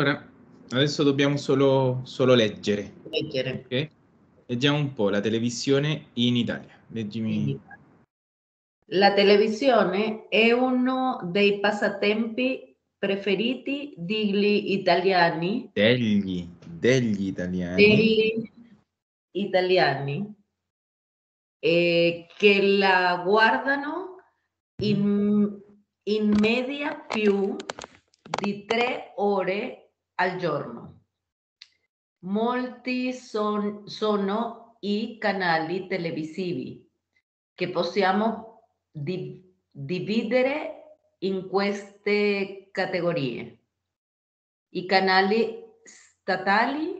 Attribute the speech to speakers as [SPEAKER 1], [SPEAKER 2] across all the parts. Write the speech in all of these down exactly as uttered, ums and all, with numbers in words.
[SPEAKER 1] Allora, adesso dobbiamo solo, solo leggere.
[SPEAKER 2] Leggere.
[SPEAKER 1] Ok? Leggiamo un po' la televisione in Italia. Leggimi.
[SPEAKER 2] La televisione è uno dei passatempi preferiti degli italiani.
[SPEAKER 1] Degli, degli italiani.
[SPEAKER 2] Degli italiani eh, che la guardano in, in media più di tre ore al giorno. Molti son, sono i canali televisivi che possiamo di, dividere in queste categorie. I canali statali,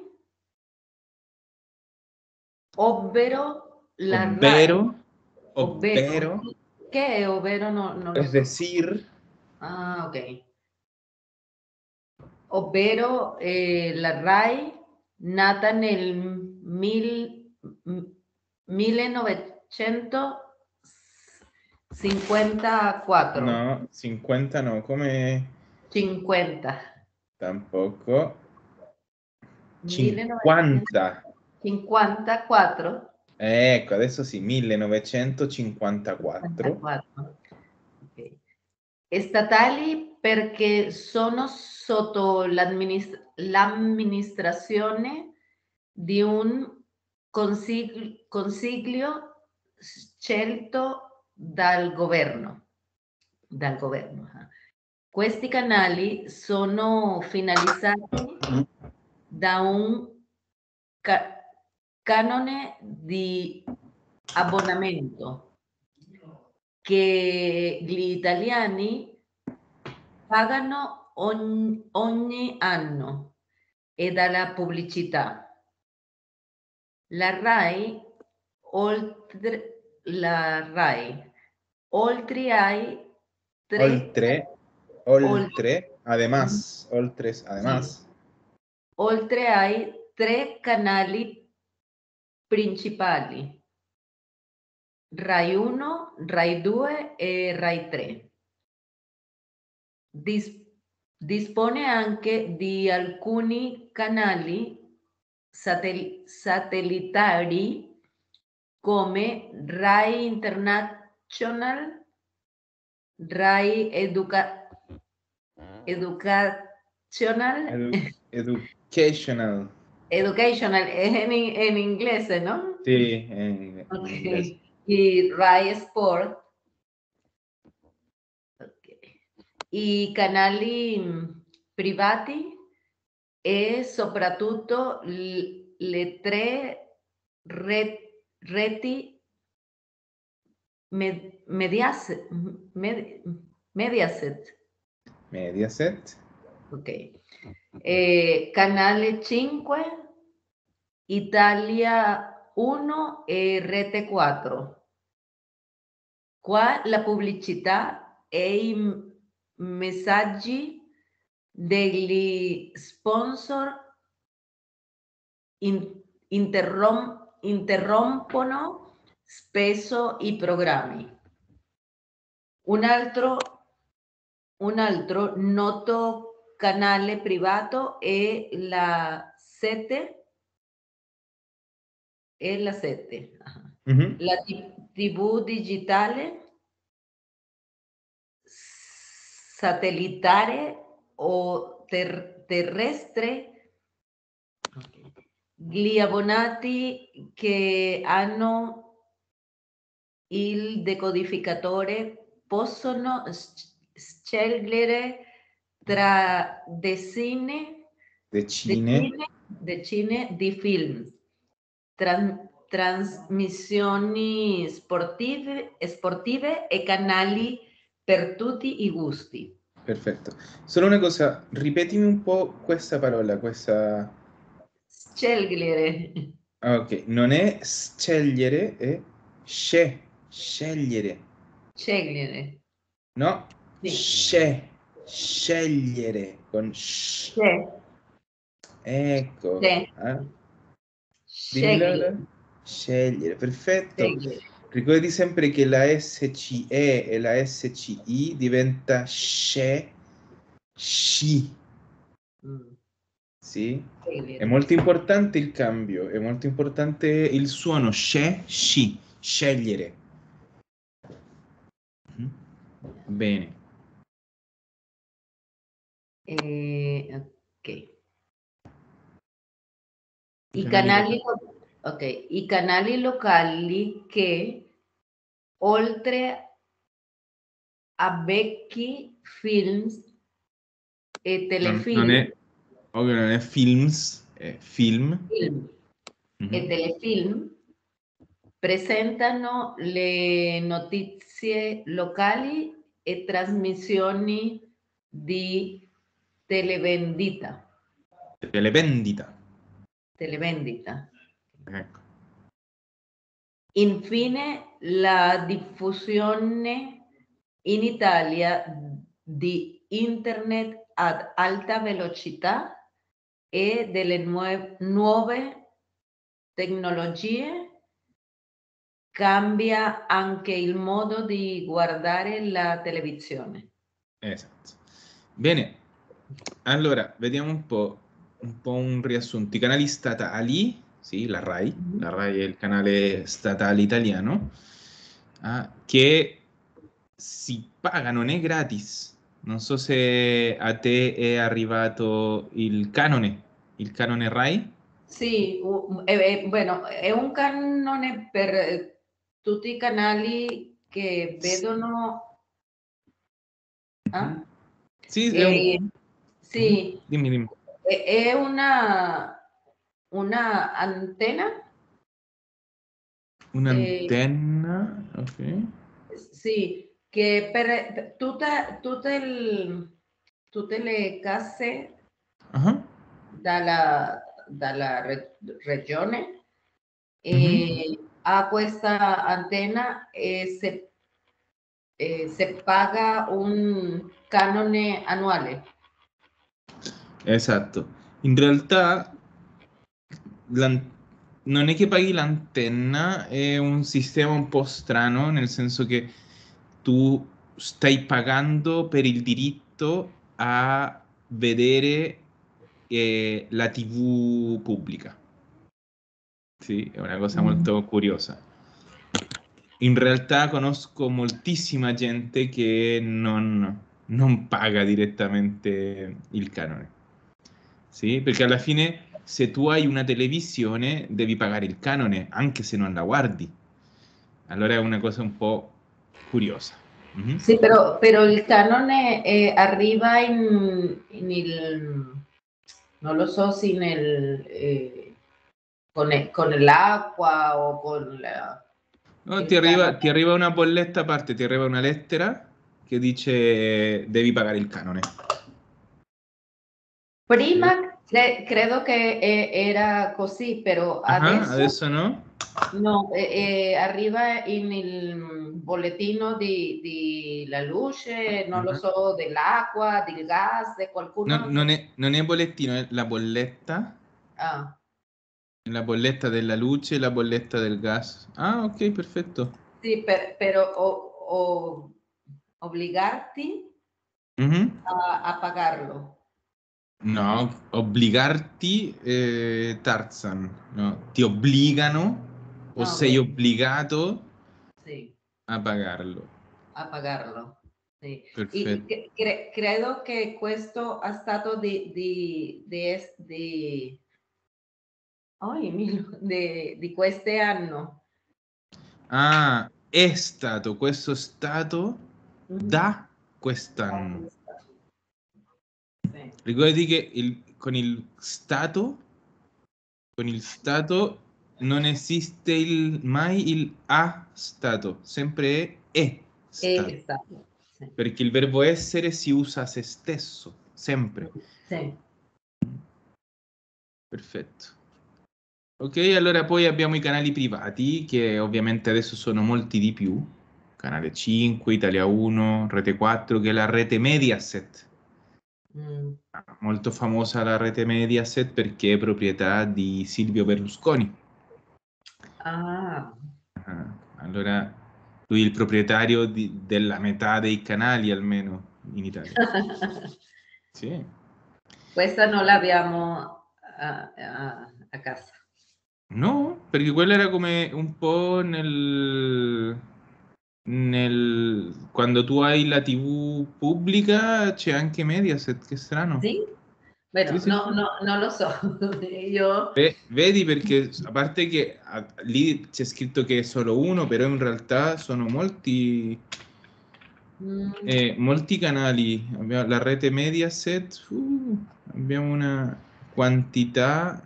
[SPEAKER 2] ovvero la
[SPEAKER 1] Ovvero,
[SPEAKER 2] RAI.
[SPEAKER 1] ovvero,
[SPEAKER 2] Che è ovvero? No, non lo
[SPEAKER 1] es
[SPEAKER 2] so.
[SPEAKER 1] decir,
[SPEAKER 2] Ah, ok. Ovvero eh, la RAI, nata nel mil, millenovecentocinquantaquattro.
[SPEAKER 1] no, cinquanta no, come
[SPEAKER 2] cinquanta.
[SPEAKER 1] tampoco. cinquanta.
[SPEAKER 2] millenovecentocinquantaquattro.
[SPEAKER 1] Ecco, adesso sì, millenovecentocinquantaquattro.
[SPEAKER 2] cinquantaquattro. Okay. Statali perché sono sotto l'amministra- l'amministrazione di un consiglio, consiglio scelto dal governo. Dal governo. Questi canali sono finalizzati da un ca- canone di abbonamento che gli italiani pagano ogni, ogni anno e dalla pubblicità. La RAI, oltre, la RAI, oltre ai tre,
[SPEAKER 1] Oltre, oltre, además, oltre, además.
[SPEAKER 2] oltre ai tre canali principali, RAI uno, RAI due e RAI tre. Dis- dispone anche di alcuni canali satel- satellitari come RAI International, RAI Educa- Educational,
[SPEAKER 1] Edu- educational.
[SPEAKER 2] Educational en, en inglés, ¿no?
[SPEAKER 1] Sì, en, en
[SPEAKER 2] Ok.
[SPEAKER 1] inglés.
[SPEAKER 2] Y RAI Sport. Okay. I canali mh, privati e soprattutto l- le tre re- reti med- Mediaset, med- Mediaset,
[SPEAKER 1] Mediaset.
[SPEAKER 2] ok. Eh, canale cinque, Italia uno e Rete quattro. Qua la pubblicità e i m- messaggi degli sponsor in- interrom- interrompono spesso i programmi. Un altro, un altro noto canale privato è la sette, è la sette,
[SPEAKER 1] Mhm.
[SPEAKER 2] la tivù digitale, satellitare o ter- terrestre. Gli abbonati che hanno il decodificatore possono scegliere tra decine,
[SPEAKER 1] Decine.
[SPEAKER 2] decine, decine di film, tran- trasmissioni sportive, sportive e canali per tutti i gusti.
[SPEAKER 1] Perfetto. Solo una cosa, ripetimi un po' questa parola, questa...
[SPEAKER 2] Scegliere.
[SPEAKER 1] Ah, ok, non è scegliere, è sce, scegliere.
[SPEAKER 2] Scegliere.
[SPEAKER 1] No,
[SPEAKER 2] Sì.
[SPEAKER 1] sce, scegliere con sh.
[SPEAKER 2] Sì.
[SPEAKER 1] Ecco.
[SPEAKER 2] Sì.
[SPEAKER 1] Eh? Dimmelo
[SPEAKER 2] Scegliere.
[SPEAKER 1] ora. Scegliere, perfetto.
[SPEAKER 2] Scegliere.
[SPEAKER 1] Ricordi sempre che la S C E e la S C I diventa sce, sci.
[SPEAKER 2] Mm.
[SPEAKER 1] Sì? È
[SPEAKER 2] Scegliere.
[SPEAKER 1] molto importante il cambio, è molto importante il suono, sce, sci, scegliere. Mm? Bene.
[SPEAKER 2] Eh, ok.
[SPEAKER 1] I
[SPEAKER 2] I
[SPEAKER 1] canali
[SPEAKER 2] canali,
[SPEAKER 1] locali.
[SPEAKER 2] lo- ok, i canali locali che, oltre a vecchi films e
[SPEAKER 1] Non, non
[SPEAKER 2] telefilm,
[SPEAKER 1] è, ovvio non è films, è film.
[SPEAKER 2] film e
[SPEAKER 1] Mhm.
[SPEAKER 2] telefilm, presentano le notizie locali e trasmissioni di televendita.
[SPEAKER 1] Televendita.
[SPEAKER 2] televendita.
[SPEAKER 1] Ecco.
[SPEAKER 2] Infine, la diffusione in Italia di internet ad alta velocità e delle nue- nuove tecnologie cambia anche il modo di guardare la televisione.
[SPEAKER 1] Esatto. Bene, allora vediamo un po', un po' un riassunto. I canali statali, sì, la RAI, la RAI è il canale statale italiano, ah, che si paga, non è gratis. Non so se a te è arrivato il canone, il canone RAI.
[SPEAKER 2] Sì, u- eh, eh, bueno, è un canone per eh, tutti i canali che vedono.
[SPEAKER 1] Mhm.
[SPEAKER 2] Ah?
[SPEAKER 1] Sì, è un...
[SPEAKER 2] Eh,
[SPEAKER 1] Mhm.
[SPEAKER 2] sì,
[SPEAKER 1] Dimmi, dimmi.
[SPEAKER 2] è è una, una antena. eh,
[SPEAKER 1] Un'antenna, ok.
[SPEAKER 2] sì, che per, per tutta, tutte, il- tutte le case
[SPEAKER 1] Ah,
[SPEAKER 2] dalla, dalla re- regione
[SPEAKER 1] mhm.
[SPEAKER 2] eh, ha questa antena e se, eh, se paga un canone annuale.
[SPEAKER 1] Esatto. In realtà l'an- non è che paghi l'antenna, è un sistema un po' strano, nel senso che tu stai pagando per il diritto a vedere eh, la T V pubblica. Sì, è una cosa
[SPEAKER 2] Mm.
[SPEAKER 1] molto curiosa. In realtà conosco moltissima gente che non, non paga direttamente il canone. Sì, perché alla fine se tu hai una televisione devi pagare il canone anche se non la guardi. Allora è una cosa un po' curiosa. Mhm.
[SPEAKER 2] Sì, però, però il canone eh, arriva in, in il, non lo so se nel, eh, con, e- con l'acqua o con la-
[SPEAKER 1] No, ti
[SPEAKER 2] il
[SPEAKER 1] arriva, ti
[SPEAKER 2] canone.
[SPEAKER 1] arriva una bolletta a parte, ti arriva una lettera che dice devi pagare il canone. Sì.
[SPEAKER 2] Prima cre- credo che eh, era così, però
[SPEAKER 1] Ah,
[SPEAKER 2] adesso
[SPEAKER 1] adesso no?
[SPEAKER 2] no, eh, eh, arriva in il bollettino di, di la luce, non lo
[SPEAKER 1] Ah.
[SPEAKER 2] so, dell'acqua, del gas, di
[SPEAKER 1] Non,
[SPEAKER 2] qualcuno.
[SPEAKER 1] non è, non è bollettino, è la bolletta.
[SPEAKER 2] Ah.
[SPEAKER 1] La bolletta della luce, la bolletta del gas. Ah, ok, perfetto.
[SPEAKER 2] Sì, per, però o- o- obbligarti
[SPEAKER 1] Mhm.
[SPEAKER 2] a, a pagarlo.
[SPEAKER 1] No, obbligarti, eh, Tarzan, no, ti obbligano o
[SPEAKER 2] Ah,
[SPEAKER 1] sei
[SPEAKER 2] ok,
[SPEAKER 1] obbligato
[SPEAKER 2] sì,
[SPEAKER 1] a pagarlo.
[SPEAKER 2] a pagarlo. Sì. E
[SPEAKER 1] Perfetto.
[SPEAKER 2] cre- cre- credo che questo è stato di, di, di, es- di, ai, mil- di, di questo anno.
[SPEAKER 1] Ah, è stato questo stato
[SPEAKER 2] Mhm.
[SPEAKER 1] da quest'anno.
[SPEAKER 2] Ah, sì.
[SPEAKER 1] Ricordati che il- con il stato, con il stato non esiste il- mai il a stato, sempre è è stato.
[SPEAKER 2] È stato. Sì.
[SPEAKER 1] Perché il verbo essere si usa a se stesso, sempre.
[SPEAKER 2] Sì.
[SPEAKER 1] Perfetto. Ok, allora poi abbiamo i canali privati, che ovviamente adesso sono molti di più. Canale cinque, Italia uno, Rete quattro, che è la rete Mediaset.
[SPEAKER 2] Mm.
[SPEAKER 1] Molto famosa la rete Mediaset perché è proprietà di Silvio Berlusconi.
[SPEAKER 2] Ah.
[SPEAKER 1] Ah, allora lui è il proprietario di- della metà dei canali almeno in Italia. Sì.
[SPEAKER 2] Questa non l'abbiamo a, a, a casa.
[SPEAKER 1] No, perché quello era come un po' nel, nel... Quando tu hai la tivù pubblica c'è anche Mediaset, che strano.
[SPEAKER 2] Sì? Bueno,
[SPEAKER 1] Sì, sì,
[SPEAKER 2] no,
[SPEAKER 1] sì.
[SPEAKER 2] no, non lo so. Io...
[SPEAKER 1] Ve- vedi perché, a parte che a- lì c'è scritto che è solo uno, però in realtà sono molti,
[SPEAKER 2] Mm,
[SPEAKER 1] eh, molti canali. Abbiamo la rete Mediaset, uh, abbiamo una quantità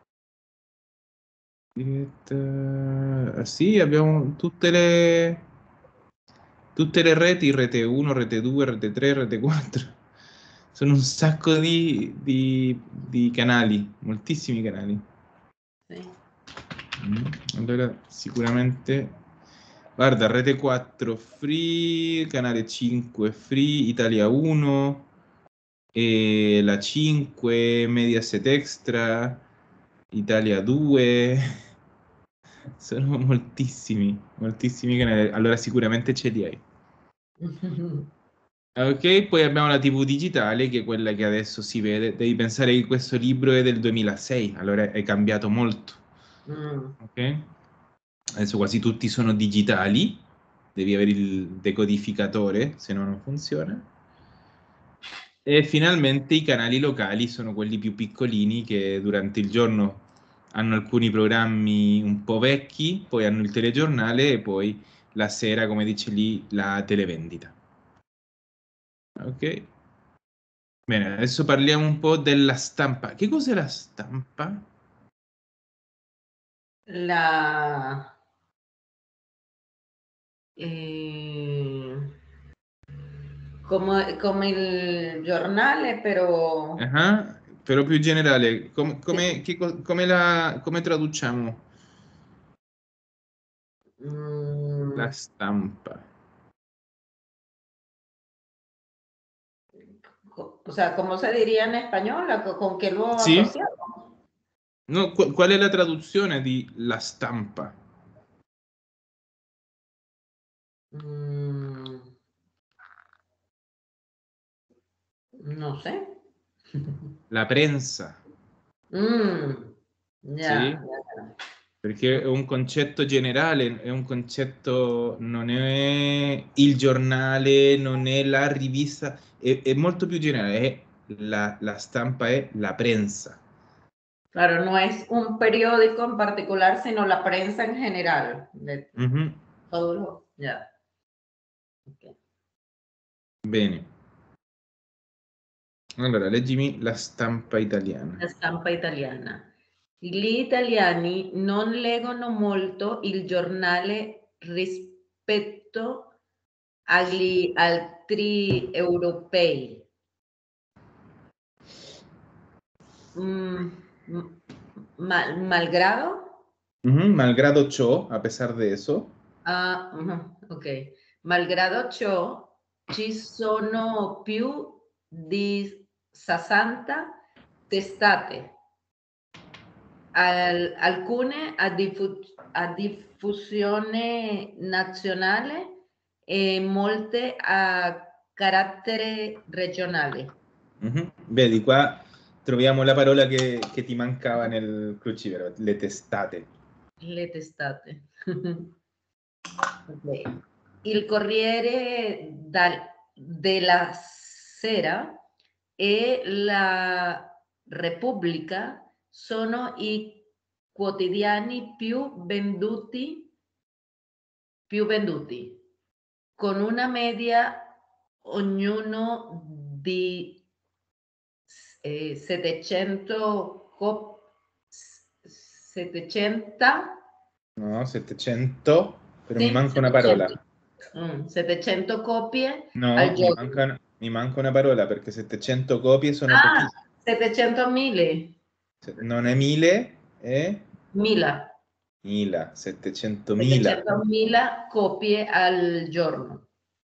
[SPEAKER 1] diretta. Sì, abbiamo tutte le, tutte le reti, rete uno, rete due, rete tre, rete quattro. Sono un sacco di, di- di canali, moltissimi canali.
[SPEAKER 2] sì.
[SPEAKER 1] Mm, Allora, sicuramente, guarda, Rete quattro free, Canale cinque free, Italia uno, e la cinque, Mediaset Extra, Italia due, sono moltissimi, moltissimi canali. Allora, sicuramente ce li hai. Ok, poi abbiamo la tivù digitale, che è quella che adesso si vede. Devi pensare che questo libro è del duemilasei, allora è cambiato molto.
[SPEAKER 2] Mm.
[SPEAKER 1] Ok? Adesso quasi tutti sono digitali, devi avere il decodificatore, se no non funziona. E finalmente i canali locali sono quelli più piccolini che durante il giorno hanno alcuni programmi un po' vecchi, poi hanno il telegiornale e poi la sera, come dice lì, la televendita. Ok? Bene, adesso parliamo un po' della stampa. Che cos'è la stampa?
[SPEAKER 2] La... eh, come, come il giornale, però...
[SPEAKER 1] Ah, però più generale, com- come,
[SPEAKER 2] Sì.
[SPEAKER 1] che co- come la, come traduciamo la
[SPEAKER 2] Mm,
[SPEAKER 1] stampa?
[SPEAKER 2] co- o sea, ¿cómo se diría en español? ¿Con, con qué lo
[SPEAKER 1] Sì?
[SPEAKER 2] asociamos?
[SPEAKER 1] No, qu- qual è la traduzione di la stampa?
[SPEAKER 2] Mm, no sé.
[SPEAKER 1] La prensa,
[SPEAKER 2] Mm,
[SPEAKER 1] sì?
[SPEAKER 2] ya, ya.
[SPEAKER 1] Perché è un concetto generale, è un concetto, non è il giornale, non è la rivista, è, è molto più generale, è la, la stampa è la prensa.
[SPEAKER 2] Claro, no es un periódico en particular, sino la prensa en general. De
[SPEAKER 1] Mhm.
[SPEAKER 2] todo lo, ya. Ok.
[SPEAKER 1] Bene. Allora, leggimi la stampa italiana.
[SPEAKER 2] La stampa italiana. Gli italiani non leggono molto il giornale rispetto agli altri europei. Mm, m- mal- malgrado?
[SPEAKER 1] Mhm, malgrado ciò, a pesar de eso.
[SPEAKER 2] Ah, mhm, ok. Malgrado ciò, ci sono più di sessanta testate, al- alcune a, diffu- a diffusione nazionale e molte a carattere regionale.
[SPEAKER 1] Mhm. Vedi, qua troviamo la parola che, che ti mancava nel crucifero, le testate.
[SPEAKER 2] Le testate. Ok. Il Corriere dal- della Sera e la Repubblica sono i quotidiani più venduti, più venduti, con una media ognuno di eh, settecento, cop- settecento,
[SPEAKER 1] No, settecento, però mi
[SPEAKER 2] sì,
[SPEAKER 1] manca una
[SPEAKER 2] settecento,
[SPEAKER 1] parola.
[SPEAKER 2] mm, settecento copie al
[SPEAKER 1] No, mi
[SPEAKER 2] giorno.
[SPEAKER 1] manca, mi manca una parola perché settecento copie sono
[SPEAKER 2] Ah,
[SPEAKER 1] pochissime.
[SPEAKER 2] settecento mille,
[SPEAKER 1] Se- Non è mille, è
[SPEAKER 2] mila,
[SPEAKER 1] mila, settecentomila.
[SPEAKER 2] settecentomila copie al giorno.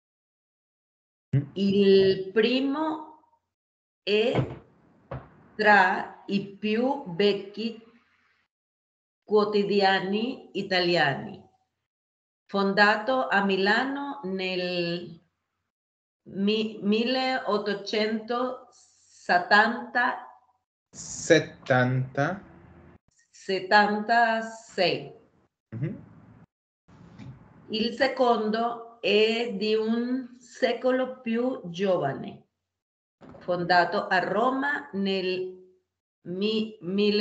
[SPEAKER 2] Il primo è tra i più vecchi quotidiani italiani, fondato a Milano nel mi- milleottocentosessanta settanta,
[SPEAKER 1] settanta,
[SPEAKER 2] settantasei.
[SPEAKER 1] mhm,
[SPEAKER 2] Il secondo è di un secolo più giovane, fondato a Roma nel mi-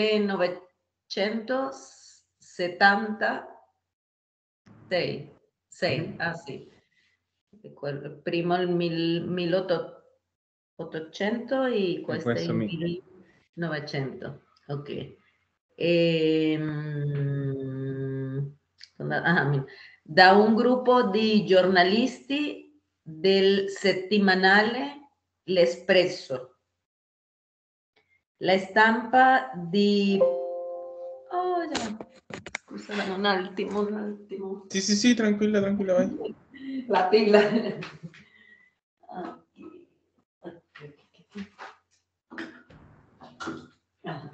[SPEAKER 2] millenovecentosettantasei. Sei, ah sì. E quel- primo il mil- milleottocento e
[SPEAKER 1] e
[SPEAKER 2] questo è
[SPEAKER 1] questo
[SPEAKER 2] il
[SPEAKER 1] mi...
[SPEAKER 2] millenovecento. Ok. Ehm, ah, mi- da un gruppo di giornalisti del settimanale L'Espresso. La stampa di... Oh, già. Scusa, un attimo, un attimo.
[SPEAKER 1] Sì, sì, sì, tranquilla, tranquilla, vai.
[SPEAKER 2] La pila. Ah.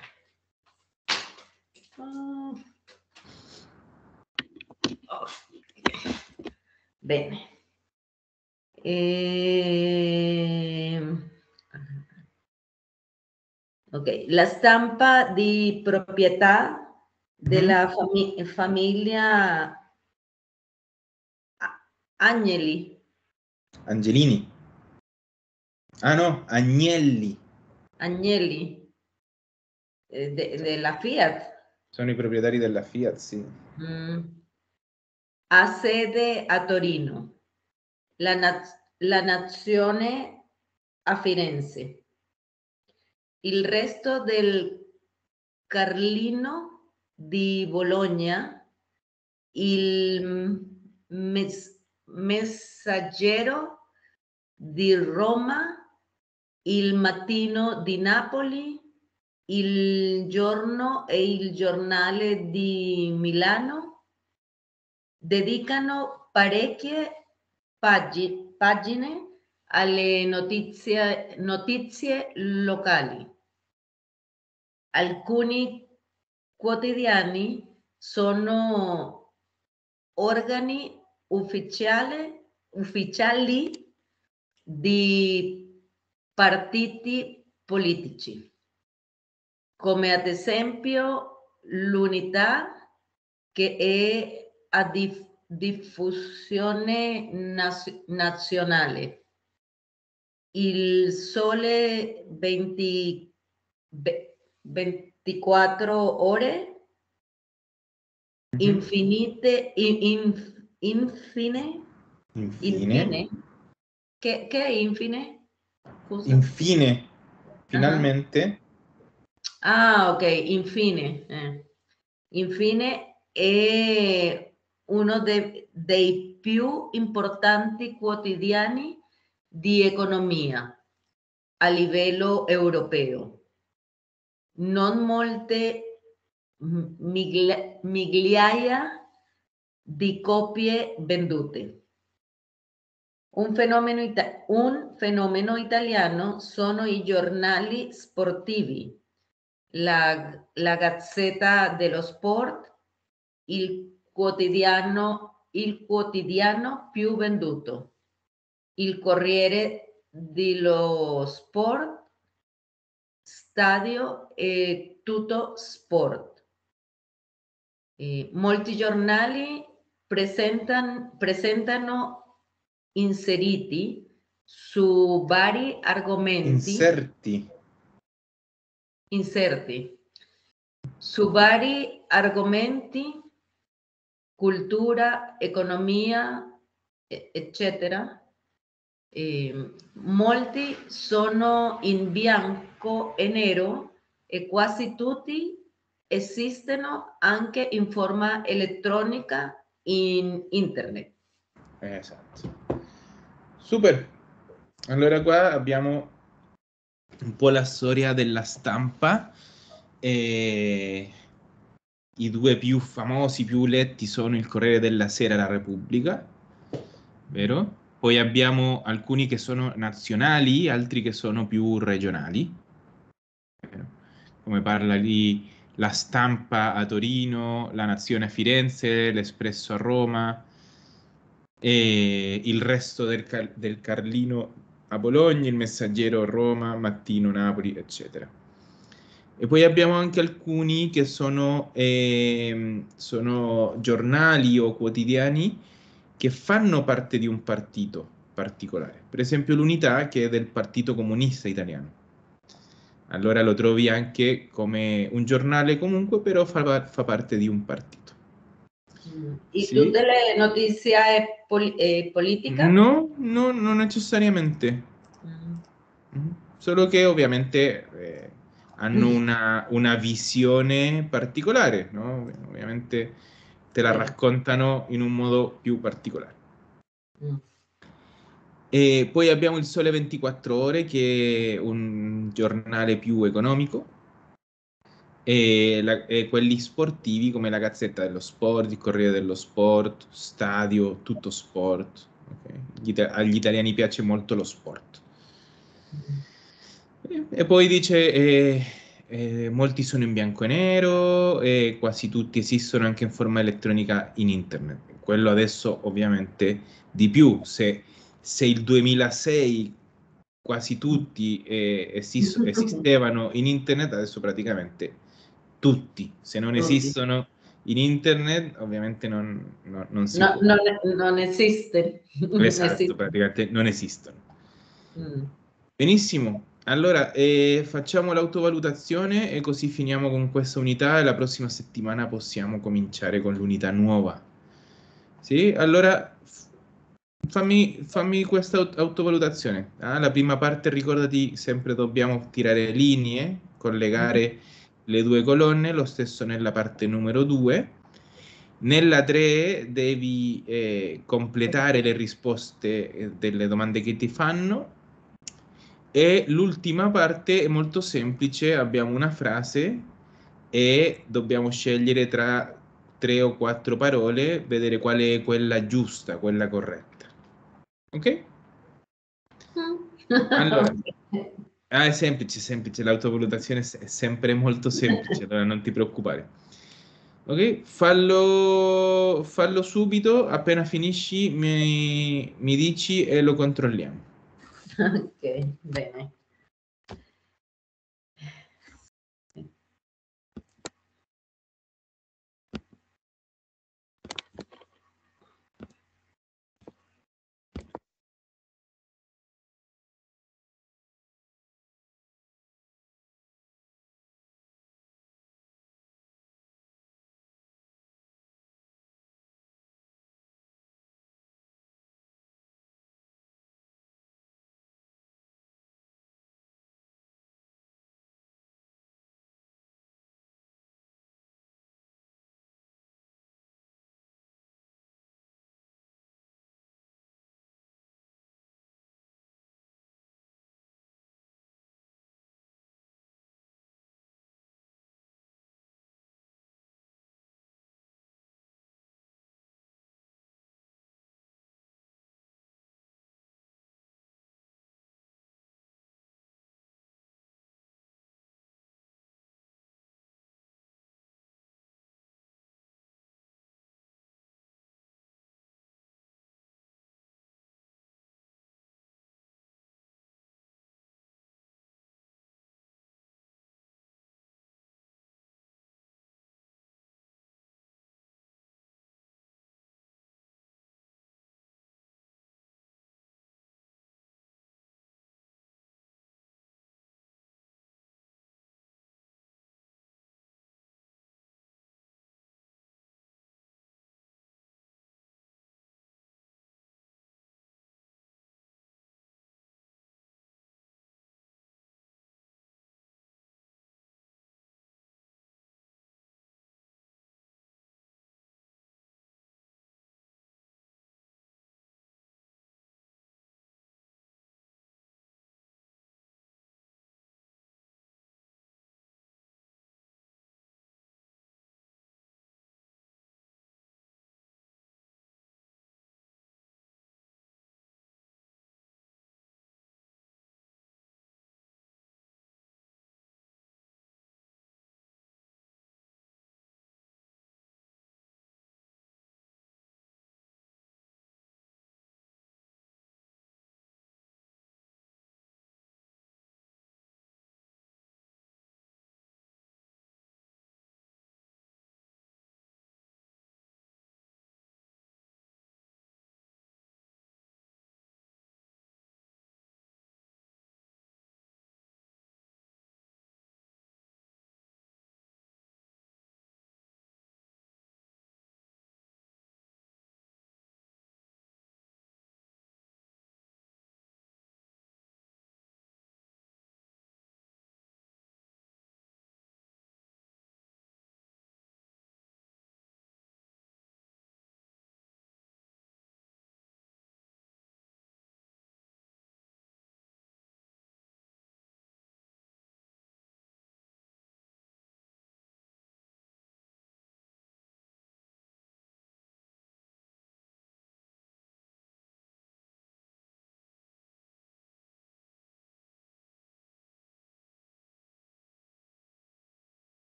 [SPEAKER 2] Oh. Bene. Ehm, ok, la stampa di proprietà della fami- famiglia A- Agnelli.
[SPEAKER 1] Angelini. Ah no, Agnelli.
[SPEAKER 2] Agnelli eh, de- della Fiat.
[SPEAKER 1] Sono i proprietari della Fiat, sì.
[SPEAKER 2] Mm. Ha sede a Torino, la, naz- la nazione a Firenze. Il resto del Carlino di Bologna, il Mes- Messaggero di Roma, il Mattino di Napoli, il Giorno e il Giornale di Milano dedicano parecchie pagi- pagine alle notizie, notizie locali. Alcuni quotidiani sono organi ufficiali, ufficiali di partiti politici, come ad esempio l'Unità, che è a dif- diffusione naz- nazionale, il Sole venti, ve- ventiquattro ore,
[SPEAKER 1] Mhm.
[SPEAKER 2] infinite, in- in- infine,
[SPEAKER 1] Infine.
[SPEAKER 2] infine, che, che è infine? Scusa.
[SPEAKER 1] Infine.
[SPEAKER 2] Ah,
[SPEAKER 1] Finalmente.
[SPEAKER 2] ah, ok, infine. eh. Infine è uno de- dei più importanti quotidiani di economia a livello europeo. Non molte m- miglia- migliaia di copie vendute. Un fenomeno, ita- un fenomeno italiano sono i giornali sportivi, la, la Gazzetta dello Sport, il quotidiano, il quotidiano più venduto, il Corriere dello Sport, Stadio e Tutto Sport. Eh, molti giornali presentan- presentano inseriti su vari argomenti,
[SPEAKER 1] Inserti.
[SPEAKER 2] inserti, su vari argomenti, cultura, economia, e- eccetera. Eh, molti sono in bianco e nero e quasi tutti esistono anche in forma elettronica in internet.
[SPEAKER 1] Esatto. Super. Allora qua abbiamo un po' la storia della stampa. E i due più famosi, più letti sono il Corriere della Sera e la Repubblica, vero? Poi abbiamo alcuni che sono nazionali, altri che sono più regionali, vero? Come parla lì la Stampa a Torino, la Nazione a Firenze, l'Espresso a Roma e il resto del, Car- del Carlino a Bologna, il Messaggero Roma, Mattino Napoli, eccetera. E poi abbiamo anche alcuni che sono, ehm, sono giornali o quotidiani che fanno parte di un partito particolare. Per esempio l'Unità, che è del Partito Comunista Italiano. Allora lo trovi anche come un giornale comunque, però fa, fa parte di un partito.
[SPEAKER 2] ¿Y
[SPEAKER 1] Sì?
[SPEAKER 2] tutte le notizie è pol- eh, politica?
[SPEAKER 1] No, no, non necessariamente.
[SPEAKER 2] Mm.
[SPEAKER 1] Mhm. Solo che ovviamente eh, hanno una, una visione particolare, no? Ovviamente te la
[SPEAKER 2] Sì.
[SPEAKER 1] raccontano in un modo più particolare.
[SPEAKER 2] Mm.
[SPEAKER 1] E poi abbiamo il Sole ventiquattro Ore, che è un giornale più economico, e, la- e quelli sportivi come la Gazzetta dello Sport, il Corriere dello Sport, Stadio, tutto sport. Ok? Gli ita- agli italiani piace molto lo sport.
[SPEAKER 2] Mm.
[SPEAKER 1] E, e poi dice, eh, eh, molti sono in bianco e nero e quasi tutti esistono anche in forma elettronica in internet. Quello adesso ovviamente di più. Se, se il duemilasei quasi tutti eh, esis- esistevano in internet, adesso praticamente tutti. Se non
[SPEAKER 2] Tutti.
[SPEAKER 1] esistono in internet, ovviamente non, no- non si
[SPEAKER 2] No,
[SPEAKER 1] può.
[SPEAKER 2] non, non esiste. Non
[SPEAKER 1] Esatto,
[SPEAKER 2] esiste.
[SPEAKER 1] praticamente non esistono.
[SPEAKER 2] Mm.
[SPEAKER 1] Benissimo, allora eh, facciamo l'autovalutazione e così finiamo con questa unità e la prossima settimana possiamo cominciare con l'unità nuova. Sì, allora f- fammi, fammi questa aut- autovalutazione. Ah, la prima parte, ricordati, sempre dobbiamo tirare linee,
[SPEAKER 2] Mm.
[SPEAKER 1] collegare le due colonne, lo stesso nella parte numero due. Nella tre devi eh, completare le risposte eh, delle domande che ti fanno e l'ultima parte è molto semplice, abbiamo una frase e dobbiamo scegliere tra tre o quattro parole, vedere qual è quella giusta, quella corretta. Ok? Allora,
[SPEAKER 2] Ok.
[SPEAKER 1] ah, è semplice, semplice, l'autovalutazione è sempre molto semplice, allora non ti preoccupare. Ok? Fallo, fallo subito, appena finisci mi, mi dici e lo controlliamo.
[SPEAKER 2] Ok, bene.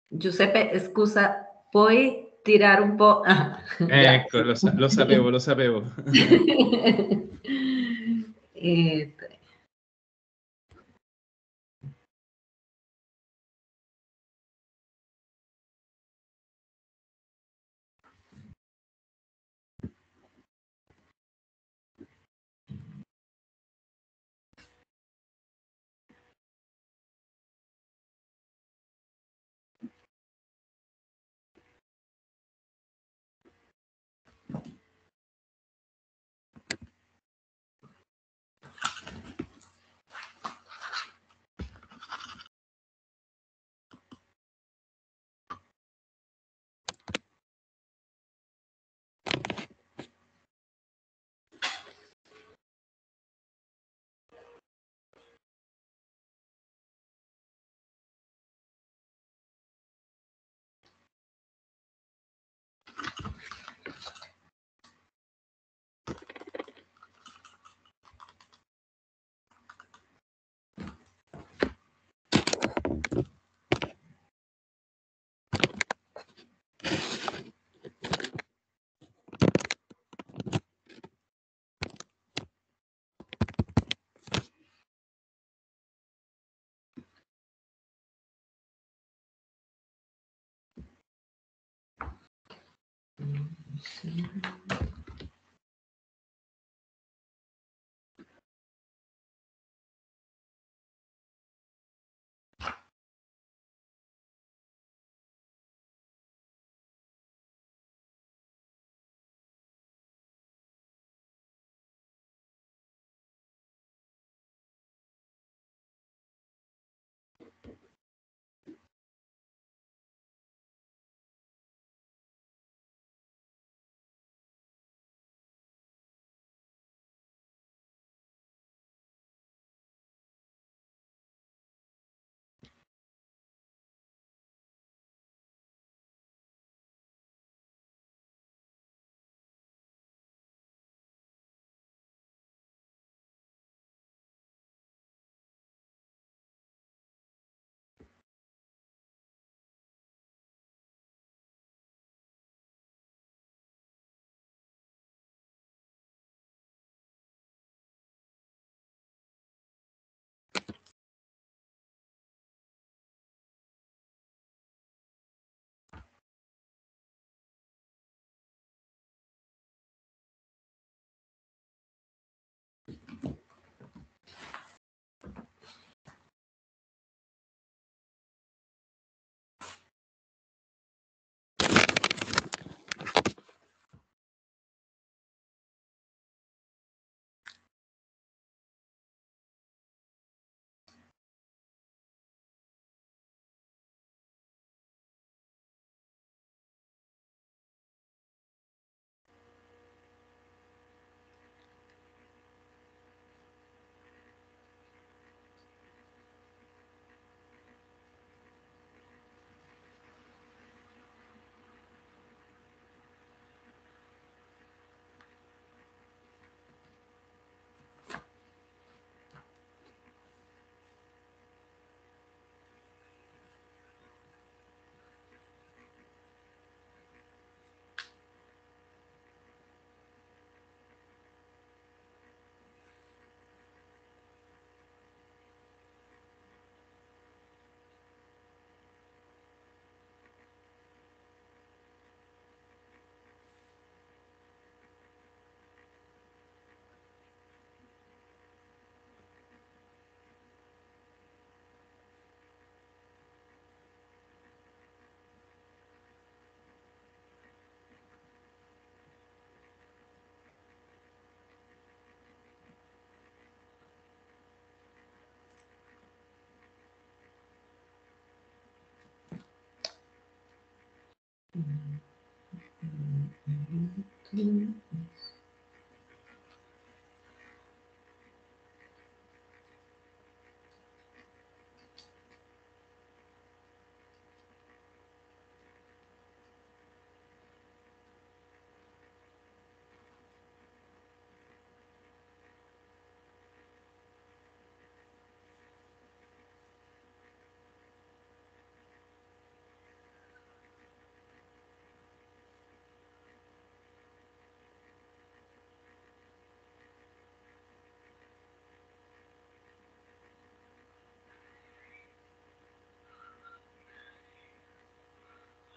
[SPEAKER 2] Giuseppe, scusa, puoi tirare un po'? Ah,
[SPEAKER 1] ecco, lo, sa- lo sapevo, lo sapevo.
[SPEAKER 2] E-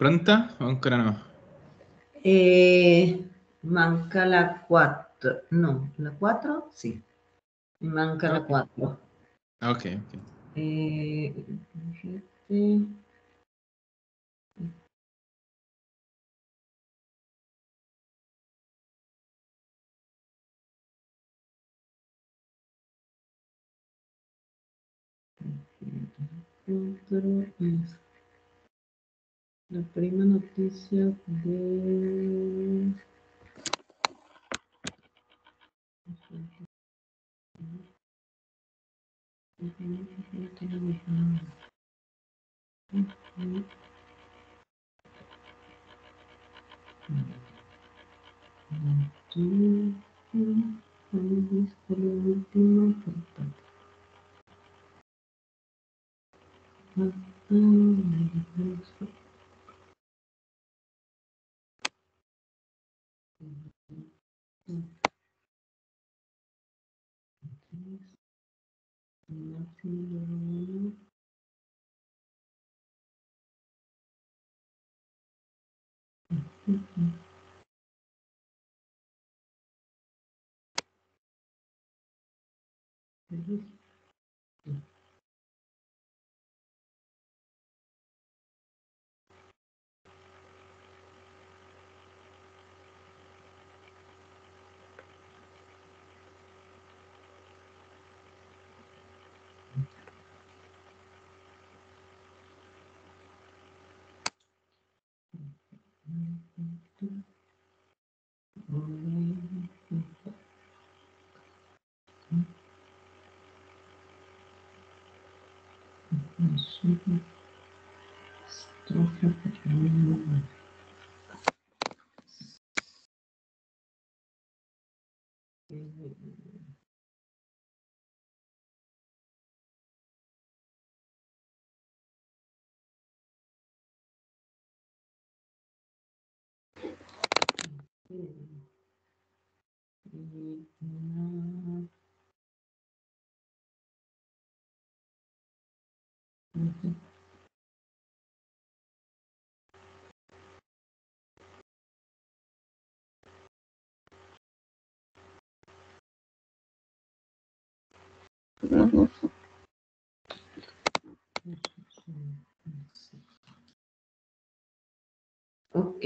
[SPEAKER 1] Pronta o ancora no?
[SPEAKER 2] Eh, manca la quattro. No, la quattro? Sì. Mi manca
[SPEAKER 1] Ah,
[SPEAKER 2] la
[SPEAKER 1] ok,
[SPEAKER 2] quattro.
[SPEAKER 1] ah, ok. ok.
[SPEAKER 2] Eh, sette. La prima noticia de... Ok,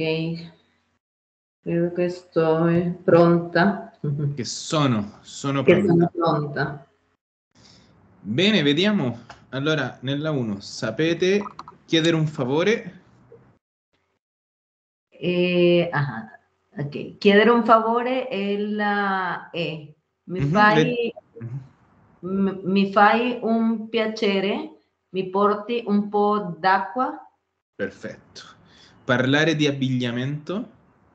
[SPEAKER 2] credo che sto pronta.
[SPEAKER 1] Che sono, sono
[SPEAKER 2] Che sono
[SPEAKER 1] pronta.
[SPEAKER 2] pronta.
[SPEAKER 1] Bene, vediamo. Allora, nella uno, sapete chiedere un favore?
[SPEAKER 2] E, ah, ok, chiedere un favore è la E. Mi
[SPEAKER 1] Mhm, le-
[SPEAKER 2] fai,
[SPEAKER 1] mhm.
[SPEAKER 2] m- mi fai un piacere? Mi porti un po' d'acqua?
[SPEAKER 1] Perfetto. Parlare di abbigliamento?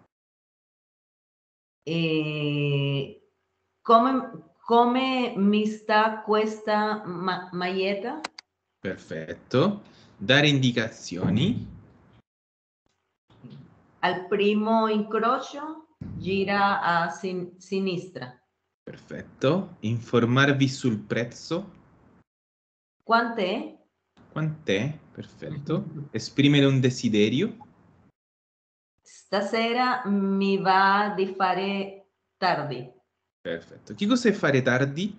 [SPEAKER 2] E come, come mi sta questa ma- maglietta?
[SPEAKER 1] Perfetto. Dare indicazioni?
[SPEAKER 2] Al primo incrocio gira a sin- sinistra.
[SPEAKER 1] Perfetto. Informarvi sul prezzo?
[SPEAKER 2] Quant'è?
[SPEAKER 1] Quant'è? Perfetto. Esprimere un desiderio?
[SPEAKER 2] Stasera mi va di fare tardi.
[SPEAKER 1] Perfetto. Che cos'è fare tardi?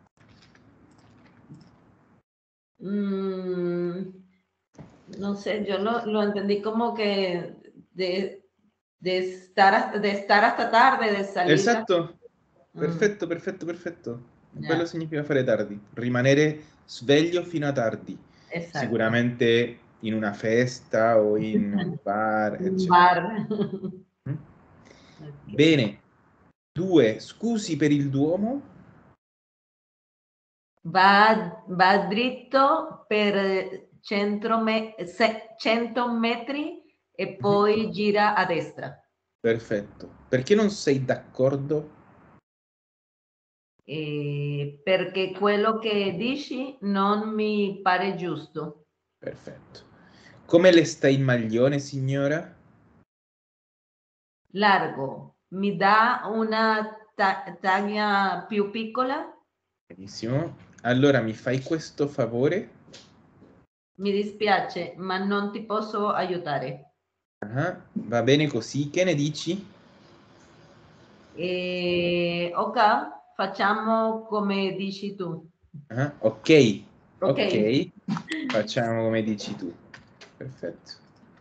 [SPEAKER 2] Mm, no sé, yo lo, lo entendí como que de, de, estar, hasta, de estar hasta tarde, de salir.
[SPEAKER 1] Esatto.
[SPEAKER 2] Mm,
[SPEAKER 1] Perfetto, perfetto, perfetto. Quello
[SPEAKER 2] ya,
[SPEAKER 1] significa fare tardi. Rimanere sveglio fino a tardi.
[SPEAKER 2] exacto.
[SPEAKER 1] Sicuramente in una festa o in un bar,
[SPEAKER 2] Un
[SPEAKER 1] eccetera.
[SPEAKER 2] bar.
[SPEAKER 1] Mm?
[SPEAKER 2] Ok.
[SPEAKER 1] Bene. Due, scusi per il Duomo?
[SPEAKER 2] Va, va dritto per cento, me- se- cento metri e
[SPEAKER 1] Mhm.
[SPEAKER 2] poi gira a destra.
[SPEAKER 1] Perfetto. Perché non sei d'accordo?
[SPEAKER 2] Eh, perché quello che dici non mi pare giusto.
[SPEAKER 1] Perfetto. Come le sta il maglione, signora?
[SPEAKER 2] Largo, mi dà una ta- taglia più piccola?
[SPEAKER 1] Benissimo. Allora mi fai questo favore?
[SPEAKER 2] Mi dispiace, ma non ti posso aiutare.
[SPEAKER 1] Ah, va bene così, che ne dici?
[SPEAKER 2] Eh, ok, facciamo come dici tu.
[SPEAKER 1] Ah, ok,
[SPEAKER 2] Ok.
[SPEAKER 1] ok, facciamo come dici tu. Perfetto.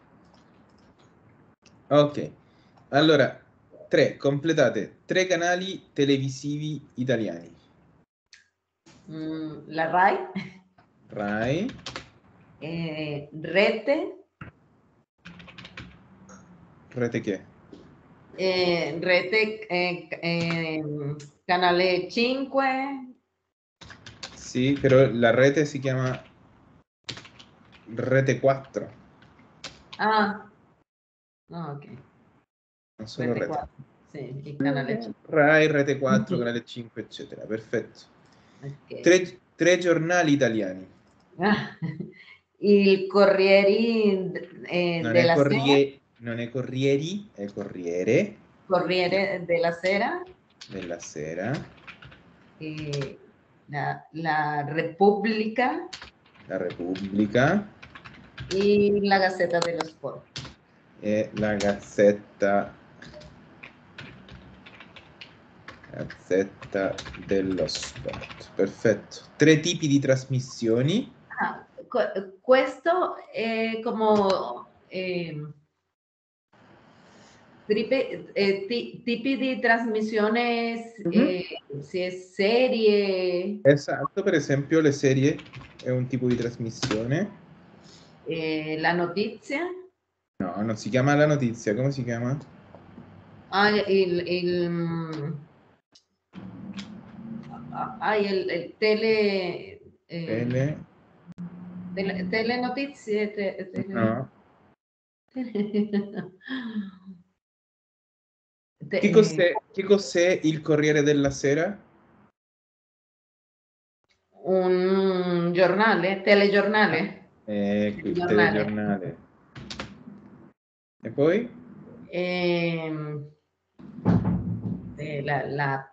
[SPEAKER 1] Ok, allora, tre, completate tre canali televisivi italiani.
[SPEAKER 2] Mm, la RAI,
[SPEAKER 1] Rai,
[SPEAKER 2] eh, Rete,
[SPEAKER 1] rete che?
[SPEAKER 2] eh, Rete, eh, eh, Canale cinque.
[SPEAKER 1] Sì, però la rete si chiama Rete quattro,
[SPEAKER 2] Ah, no, ok.
[SPEAKER 1] non solo
[SPEAKER 2] Rete
[SPEAKER 1] rete.
[SPEAKER 2] quattro, sì, il canale cinque.
[SPEAKER 1] Rai, Rete quattro, Canale cinque, eccetera. Perfetto.
[SPEAKER 2] Ok.
[SPEAKER 1] Tre, tre giornali italiani.
[SPEAKER 2] Ah, il Corriere eh,
[SPEAKER 1] Non è,
[SPEAKER 2] della Sera,
[SPEAKER 1] corrie- non è Corrieri, è Corriere
[SPEAKER 2] Corriere della Sera,
[SPEAKER 1] della Sera,
[SPEAKER 2] eh, la, la Repubblica
[SPEAKER 1] la Repubblica
[SPEAKER 2] y la Gazzetta dello Sport.
[SPEAKER 1] e la Gazzetta, Gazzetta dello Sport. Perfetto. Tre tipi di trasmissioni.
[SPEAKER 2] Ah, cu- questo è come eh, tripe- eh, ti- tipi di trasmissione,
[SPEAKER 1] Mhm.
[SPEAKER 2] eh, si è serie,
[SPEAKER 1] Esatto, per esempio le serie è un tipo di trasmissione.
[SPEAKER 2] eh, la notizia,
[SPEAKER 1] No, non si chiama la notizia, come si chiama?
[SPEAKER 2] ah, il, il, mm, ah, ah, il- il tele, eh,
[SPEAKER 1] Tele?
[SPEAKER 2] tele, telenotizie, te- tele-
[SPEAKER 1] No.
[SPEAKER 2] tele- te-
[SPEAKER 1] Che
[SPEAKER 2] eh,
[SPEAKER 1] cos'è, che cos'è il Corriere della Sera?
[SPEAKER 2] un giornale, telegiornale,
[SPEAKER 1] Ecco, il
[SPEAKER 2] telegiornale.
[SPEAKER 1] telegiornale. E poi?
[SPEAKER 2] Ehm, eh, la, la,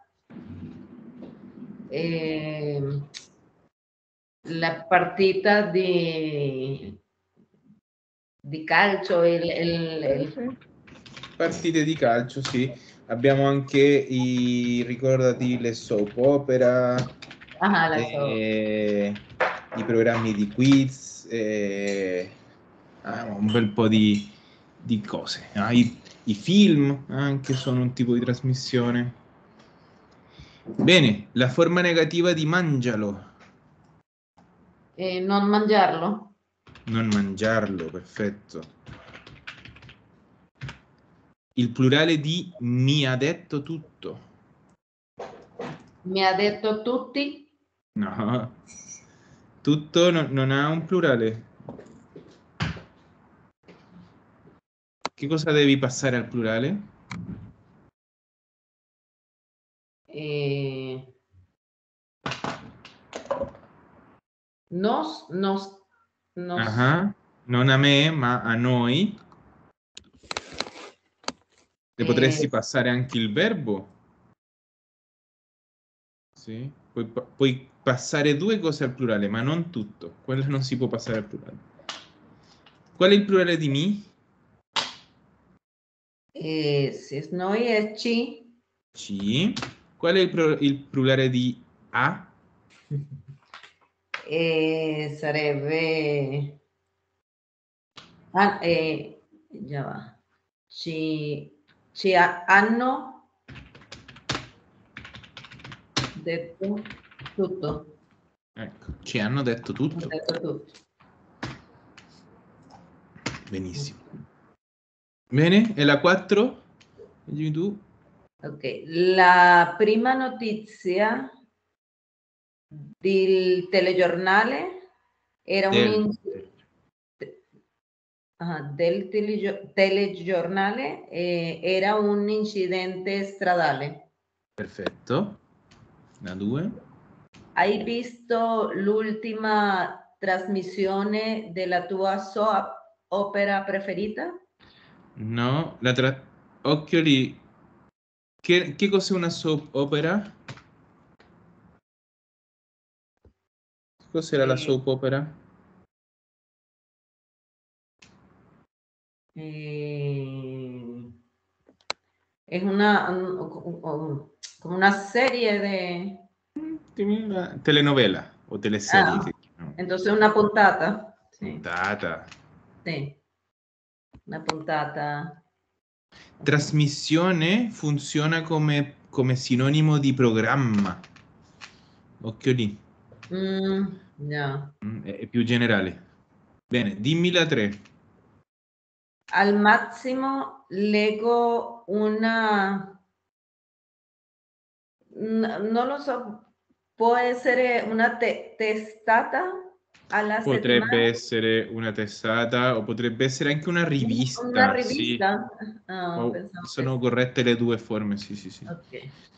[SPEAKER 2] ehm, la partita di, di calcio, il, il- il-
[SPEAKER 1] Partite di calcio, sì. Abbiamo anche i, ricordati, le soap opera,
[SPEAKER 2] ah, la so-
[SPEAKER 1] e i programmi di quiz, e ah, un bel po' di, di cose. Ah, i, i film anche sono un tipo di trasmissione. Bene, la forma negativa di mangialo,
[SPEAKER 2] eh, non mangiarlo.
[SPEAKER 1] non mangiarlo, perfetto. Il plurale di mi ha detto tutto.
[SPEAKER 2] Mi ha detto tutti,
[SPEAKER 1] No, tutto no- non ha un plurale. Che cosa devi passare al plurale?
[SPEAKER 2] eh, nos, nos, nos,
[SPEAKER 1] Ah, non a me, ma a noi. Le
[SPEAKER 2] eh,
[SPEAKER 1] potresti passare anche il verbo? Sì. Puoi, pa- puoi passare due cose al plurale, ma non tutto. Quello non si può passare al plurale. Qual è il plurale di mi?
[SPEAKER 2] eh, si es noi è ci,
[SPEAKER 1] C. Qual è il, pro- il plurale di a?
[SPEAKER 2] eh, sarebbe, ah, eh, già va, ci, ci ha- hanno detto tutto,
[SPEAKER 1] Ecco, ci hanno detto
[SPEAKER 2] ho
[SPEAKER 1] tutto.
[SPEAKER 2] detto tutto.
[SPEAKER 1] Benissimo. Bene, e la quattro? Dimmi tu.
[SPEAKER 2] Ok, la prima notizia del telegiornale era un
[SPEAKER 1] Del.
[SPEAKER 2] in- ah, del telegio- telegiornale, eh, era un incidente stradale.
[SPEAKER 1] Perfetto. La due.
[SPEAKER 2] Hai visto l'ultima trasmissione della tua soap opera preferita?
[SPEAKER 1] No, la tra... Occhio lì. Che, che cos'è una soap opera? Cos'era la
[SPEAKER 2] Eh,
[SPEAKER 1] soap opera?
[SPEAKER 2] Eh, es una, un- un- un- como una serie de...
[SPEAKER 1] Dimmi una telenovela o teleserie.
[SPEAKER 2] Ah,
[SPEAKER 1] Che chiamiamo.
[SPEAKER 2] entonces una puntata. Sì,
[SPEAKER 1] Puntata.
[SPEAKER 2] sì, una puntata.
[SPEAKER 1] Trasmissione funziona come, come sinonimo di programma. Occhio lì.
[SPEAKER 2] Mm, ya.
[SPEAKER 1] Mm, È, è più generale. Bene, dimmi la tre.
[SPEAKER 2] Al massimo leggo una... n- non lo so, può essere una te- testata alla
[SPEAKER 1] Potrebbe
[SPEAKER 2] settimana?
[SPEAKER 1] essere una testata o potrebbe essere anche una
[SPEAKER 2] Una
[SPEAKER 1] rivista, sì.
[SPEAKER 2] rivista? Ah,
[SPEAKER 1] O-
[SPEAKER 2] pensavo che...
[SPEAKER 1] sono corrette le due forme, sì, sì, sì.
[SPEAKER 2] Ok.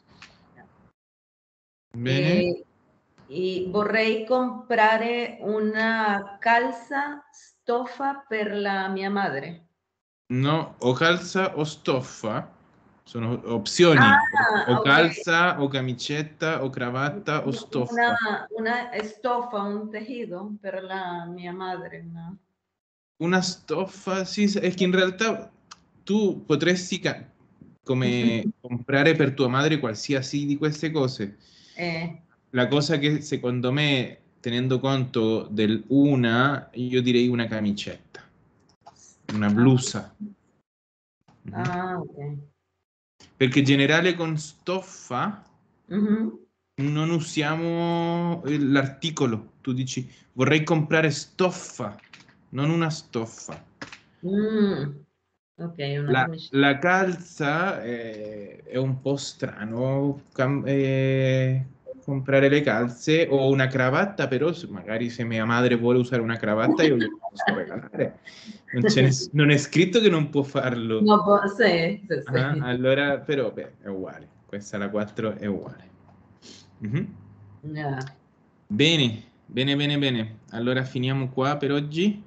[SPEAKER 1] Bene.
[SPEAKER 2] E, e vorrei comprare una calza stoffa per la mia madre.
[SPEAKER 1] No, o calza o stoffa. Sono opzioni. O, o
[SPEAKER 2] Ah, ok.
[SPEAKER 1] calza, o camicetta, o cravatta, o
[SPEAKER 2] Una,
[SPEAKER 1] stoffa.
[SPEAKER 2] una stoffa, un tejido per la mia madre. Una...
[SPEAKER 1] Una stoffa, sì, è che in realtà tu potresti ca- come comprare per tua madre qualsiasi di queste cose.
[SPEAKER 2] Eh,
[SPEAKER 1] La cosa che secondo me, tenendo conto del una, io direi una camicetta, una
[SPEAKER 2] ah,
[SPEAKER 1] blusa. Mhm.
[SPEAKER 2] ah, ok.
[SPEAKER 1] Perché generale con stoffa
[SPEAKER 2] Mhm.
[SPEAKER 1] non usiamo l'articolo. Tu dici vorrei comprare stoffa, non una stoffa.
[SPEAKER 2] Mm, ok, una
[SPEAKER 1] La,
[SPEAKER 2] camicia.
[SPEAKER 1] la calza è, è un po' strano cam- eh, comprare le calze o una cravatta, però se- magari se mia madre vuole usare una cravatta io gliela posso regalare. Non, c'è ness- non è scritto che non può farlo.
[SPEAKER 2] No, po- sì, sì,
[SPEAKER 1] Ah,
[SPEAKER 2] sì.
[SPEAKER 1] allora, però, beh, è uguale. Questa la quattro è uguale. Mhm.
[SPEAKER 2] Ya.
[SPEAKER 1] Bene, bene, bene, bene. Allora finiamo qua per oggi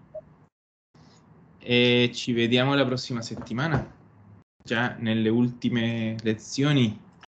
[SPEAKER 1] e ci vediamo la prossima settimana, già nelle ultime lezioni.